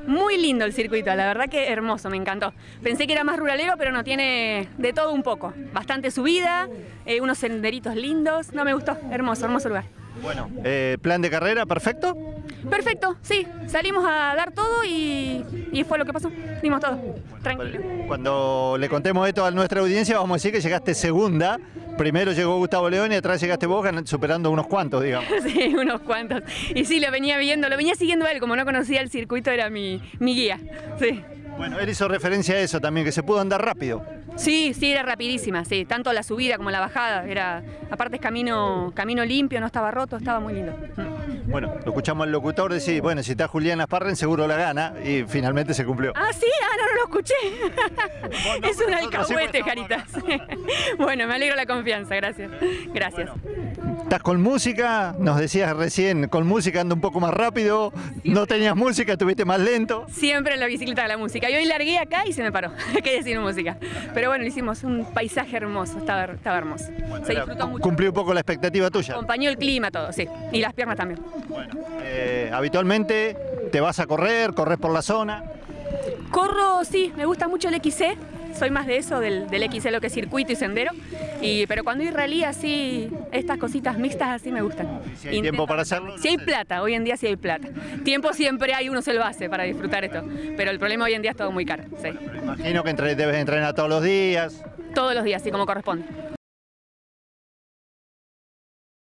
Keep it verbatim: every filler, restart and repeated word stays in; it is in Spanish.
Muy lindo el circuito, la verdad que hermoso, me encantó. Pensé que era más ruralero, pero no, tiene de todo un poco. Bastante subida, eh, unos senderitos lindos. No, me gustó, hermoso, hermoso lugar. Bueno, eh, plan de carrera, perfecto. Perfecto, sí, salimos a dar todo y, y fue lo que pasó, dimos todo, tranquilo. Cuando le contemos esto a nuestra audiencia, vamos a decir que llegaste segunda. Primero llegó Gustavo León y atrás llegaste vos, superando unos cuantos, digamos. Sí, unos cuantos. Y sí, lo venía viendo, lo venía siguiendo a él, como no conocía el circuito, era mi, mi guía, sí. Bueno, él hizo referencia a eso también, que se pudo andar rápido. Sí, sí, era rapidísima, sí, tanto la subida como la bajada, era, aparte es camino, camino limpio, no estaba roto, estaba muy lindo. Bueno, lo escuchamos al locutor decir, bueno, si está Julián Asparren seguro la gana, y finalmente se cumplió. Ah, sí, ah, no, no lo escuché. Bueno, no, es un sí, alcahuete, Jaritas. Bueno, me alegro la confianza, gracias. Gracias. Bueno, ¿estás con música? Nos decías recién, con música anda un poco más rápido, no tenías música, estuviste más lento. Siempre en la bicicleta de la música. Y hoy largué acá y se me paró, que decir música. Pero bueno, hicimos un paisaje hermoso, estaba, estaba hermoso. Bueno, se disfrutó mucho. Cumplió un poco la expectativa tuya. Acompañó el clima, todo, sí. Y las piernas también. Bueno, eh, habitualmente te vas a correr, corres por la zona. Corro, sí, me gusta mucho el X C. Soy más de eso, del, del X C, lo que es circuito y sendero. Y, pero cuando hay rally así, estas cositas mixtas así me gustan. Si hay Intento, tiempo para hacerlo. Si hay plata, hoy en día sí hay plata. Tiempo siempre hay, uno se lo hace para disfrutar esto. Pero el problema hoy en día es todo muy caro. Sí. Bueno, imagino que entre, debes entrenar todos los días. Todos los días, sí, como corresponde.